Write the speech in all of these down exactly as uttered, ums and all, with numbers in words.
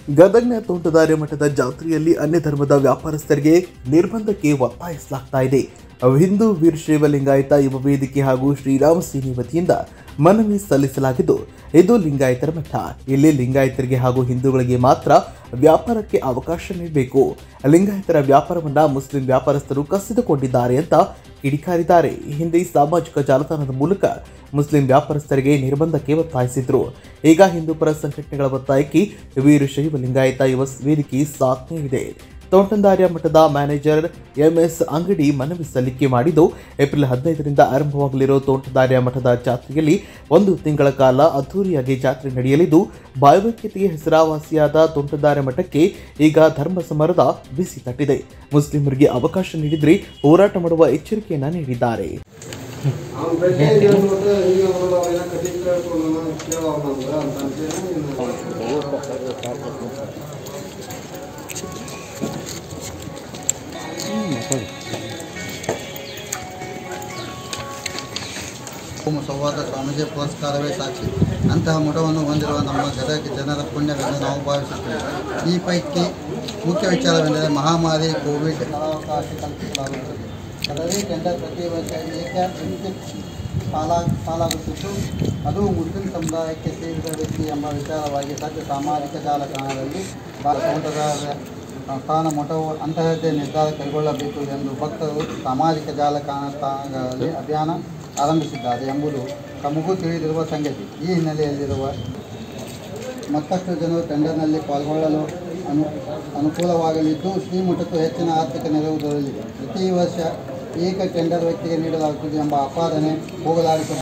ಗದಗ್ನ ತೋಂಟದಾರ್ಯ ಮಠದ ಜಾತ್ರೆಯಲ್ಲಿ ಅನ್ಯ ಧರ್ಮದ ವ್ಯಾಪಾರಸ್ಥರಿಗೆ ನಿರ್ಬಂಧಕ್ಕೆ ಒತ್ತಾಯಿಸಲಾಗ್ತಾ ಇದೆ. ಹಿಂದೂ ವೀರಶೈವ ಲಿಂಗಾಯತ ಯುವ ವೇದಿಕೆ ಹಾಗೂ ಶ್ರೀರಾಮ ಸೇನೆ ವತಿಯಿಂದ ಮನವಿ ಸಲ್ಲಿಸಲಾಗಿದ್ದು, ಇದು ಲಿಂಗಾಯತರ ಮಠ. ಇಲ್ಲಿ ಲಿಂಗಾಯತರಿಗೆ ಹಾಗೂ ಹಿಂದೂಗಳಿಗೆ ಮಾತ್ರ ವ್ಯಾಪಾರಕ್ಕೆ ಅವಕಾಶ ನೀಡಬೇಕು. ಲಿಂಗಾಯತರ ವ್ಯಾಪಾರವನ್ನ ಮುಸ್ಲಿಂ ವ್ಯಾಪಾರಸ್ಥರು ಕಸಿದುಕೊಂಡಿದ್ದಾರೆ ಅಂತ ಕಿಡಿಕಾರಿದ್ದಾರೆ. ಈ ಹಿಂದೆ ಸಾಮಾಜಿಕ ಜಾಲತಾಣದ ಮೂಲಕ ಮುಸ್ಲಿಂ ವ್ಯಾಪಾರಸ್ಥರಿಗೆ ನಿರ್ಬಂಧಕ್ಕೆ ಒತ್ತಾಯಿಸಿದ್ರು. ಈಗ ಹಿಂದೂಪರ ಸಂಘಟನೆಗಳ ಒತ್ತಾಯಕ್ಕೆ ವೀರಶೈವ ಲಿಂಗಾಯತ ಯುವ ವೇದಿಕೆ ಸಾಥ್ ನೀಡಿದೆ. ತೋಂಟದಾರ್ಯ ಮಠದ ಮ್ಯಾನೇಜರ್ ಎಂಎಸ್ ಅಂಗಡಿ ಮನವಿ ಸಲ್ಲಿಕೆ ಮಾಡಿದ್ದು, ಏಪ್ರಿಲ್ ಹದಿನೈದರಿಂದ ಆರಂಭವಾಗಲಿರುವ ತೋಂಟದಾರ್ಯ ಮಠದ ಜಾತ್ರೆಯಲ್ಲಿ ಒಂದು ತಿಂಗಳ ಕಾಲ ಅದ್ದೂರಿಯಾಗಿ ಜಾತ್ರೆ ನಡೆಯಲಿದ್ದು, ಭಾವೈಕ್ಯತೆಗೆ ಹೆಸರಾವಾಸಿಯಾದ ತೋಂಟದಾರ್ಯ ಮಠಕ್ಕೆ ಈಗ ಧರ್ಮ ಸಮರದ ಬಿಸಿ ತಟ್ಟಿದೆ. ಮುಸ್ಲಿಮರಿಗೆ ಅವಕಾಶ ನೀಡಿದರೆ ಹೋರಾಟ ಮಾಡುವ ಎಚ್ಚರಿಕೆಯನ್ನ ನೀಡಿದ್ದಾರೆ. ಸಂವಾದ ಸ್ವಾಮೀಜಿ ಪುರಸ್ಕಾರವೇ ಸಾಕ್ಷಿ. ಅಂತಹ ಮಠವನ್ನು ಹೊಂದಿರುವ ನಮ್ಮ ಗದಗ ಜನರ ಪುಣ್ಯವೆಂದು ನಾವು ಭಾವಿಸುತ್ತೇವೆ. ಈ ಪೈಕಿ ಮುಖ್ಯ ವಿಚಾರವೆಂದರೆ ಮಹಾಮಾರಿ ಕೋವಿಡ್ ಅವಕಾಶ ಕಲ್ಪಿಸಲಾಗುತ್ತದೆ. ಅದರಲ್ಲಿ ಟೆಂಡರ್ ಪ್ರತಿ ವರ್ಷ ಏಕ ಸಾಲ ಸಾಲಾಗುತ್ತಿದ್ದು, ಅದು ಮುಸ್ಲಿಂ ಸಮುದಾಯಕ್ಕೆ ಸೇರಿದ ವ್ಯಕ್ತಿ ಎಂಬ ವಿಚಾರವಾಗಿ ಸದ್ಯ ಸಾಮಾಜಿಕ ಜಾಲತಾಣದಲ್ಲಿ ತೋಂಟದಾರ್ಯ ಸಂಸ್ಥಾನ ಮಠವು ಅಂತಹದ್ದೇ ನಿರ್ಧಾರ ಕೈಗೊಳ್ಳಬೇಕು ಎಂದು ಭಕ್ತರು ಸಾಮಾಜಿಕ ಜಾಲತಾಣಗಳಲ್ಲಿ ಅಭಿಯಾನ ಆರಂಭಿಸಿದ್ದಾರೆ ಎಂಬುದು ತಮಗೂ ತಿಳಿದಿರುವ ಸಂಗತಿ. ಈ ಹಿನ್ನೆಲೆಯಲ್ಲಿರುವ ಮತ್ತಷ್ಟು ಜನರು ಟೆಂಡರ್ನಲ್ಲಿ ಪಾಲ್ಗೊಳ್ಳಲು ಅನು ಅನುಕೂಲವಾಗಲಿದ್ದು, ಶ್ರೀಮಠಕ್ಕೂ ಹೆಚ್ಚಿನ ಆರ್ಥಿಕ ನೆರವು ದೊರೆಯಲಿದೆ. ಪ್ರತಿ ವರ್ಷ ಏಕ ಟೆಂಡರ್ ವ್ಯಕ್ತಿಗೆ ನೀಡಲಾಗುತ್ತದೆ ಎಂಬ ಆಪಾದನೆ ಹೋಗಲಾಡಿಸ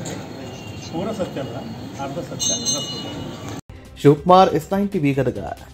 Shivakumar, S nine TV Gadag.